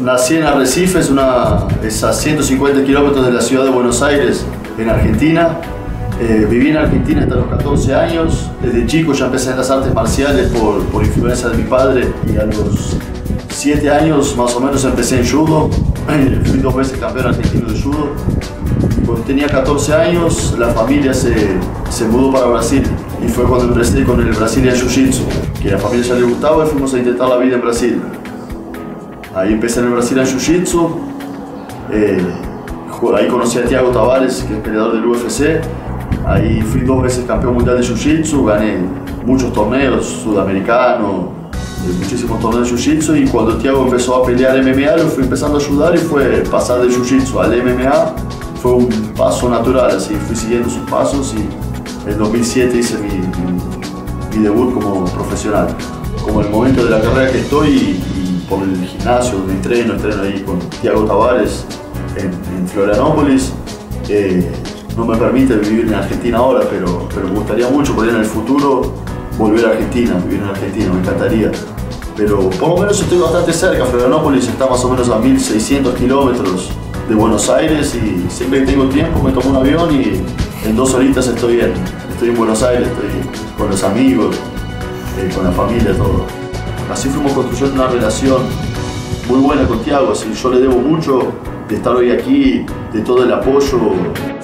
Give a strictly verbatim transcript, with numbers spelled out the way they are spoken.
nací en Arrecife, es, una, es a ciento cincuenta kilómetros de la ciudad de Buenos Aires, en Argentina. Eh, viví en Argentina hasta los catorce años. Desde chico ya empecé en las artes marciales por, por influencia de mi padre, y a los siete años más o menos empecé en judo. Fui dos veces campeón argentino de judo. Cuando tenía catorce años, la familia se, se mudó para Brasil, y fue cuando empecé con el Brazilian Jiu-Jitsu, que a la familia ya le gustaba y fuimos a intentar la vida en Brasil. Ahí empecé en el Brazilian Jiu-Jitsu. Eh, ahí conocí a Thiago Tavares, que es peleador del U F C. Ahí fui dos veces campeón mundial de Jiu-Jitsu, gané muchos torneos sudamericanos, muchísimos torneos de Jiu-Jitsu, y cuando Thiago empezó a pelear M M A lo fui empezando a ayudar, y fue pasar de Jiu-Jitsu al M M A fue un paso natural, así fui siguiendo sus pasos, y en dos mil siete hice mi, mi, mi debut como profesional. Como el momento de la carrera que estoy, y, y por el gimnasio donde entreno, entreno ahí con Thiago Tavares en, en Florianópolis, eh, no me permite vivir en Argentina ahora, pero, pero me gustaría mucho poder en el futuro volver a Argentina, vivir en Argentina, me encantaría. Pero por lo menos estoy bastante cerca. Florianópolis está más o menos a mil seiscientos kilómetros de Buenos Aires, y siempre que tengo tiempo me tomo un avión y en dos horitas estoy en, estoy en Buenos Aires, estoy con los amigos, eh, con la familia, todo. Así fuimos construyendo una relación muy buena con Thiago, así yo le debo mucho de estar hoy aquí, de todo el apoyo.